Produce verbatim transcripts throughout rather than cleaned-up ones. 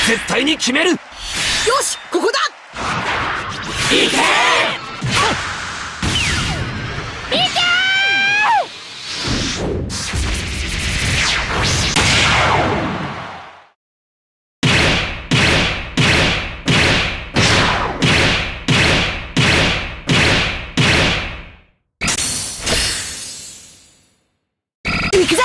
絶対に決める。よし、ここだ。 いけ行くぜ。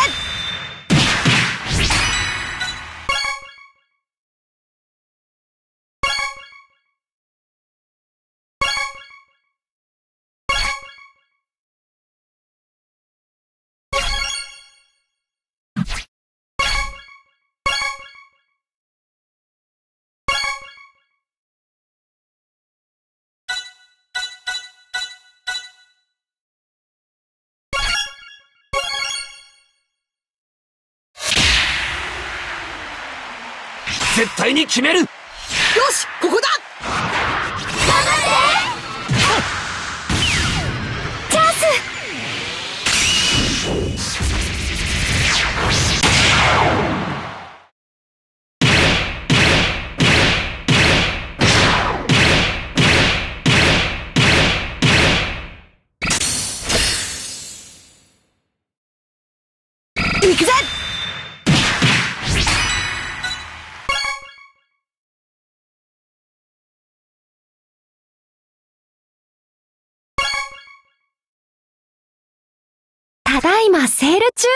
絶対に決める。よし、ここだ。 頑張ってチャンス。 行くぜ。 ただいまセール中。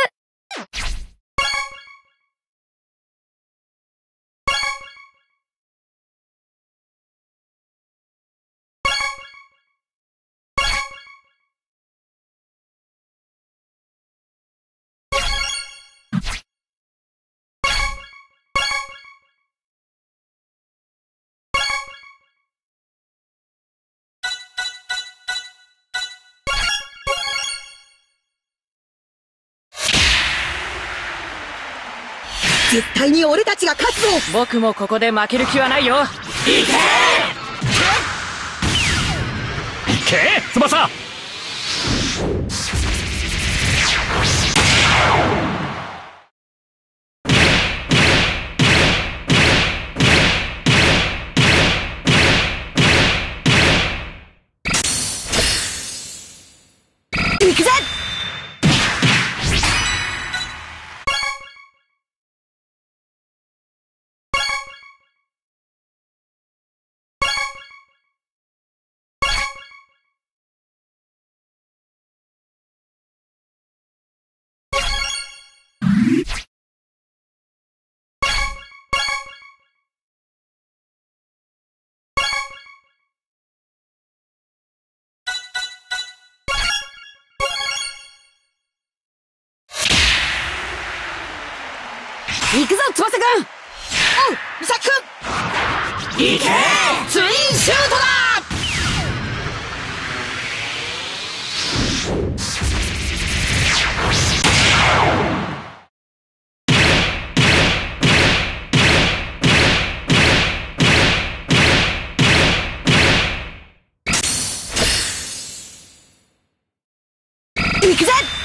絶対に俺たちが勝つぞ。 僕もここで負ける気はないよ。いけいけ翼。 行くぜ。行くぞ翼くん。おう美咲くん。 いけツインシュートだ。行くぜ。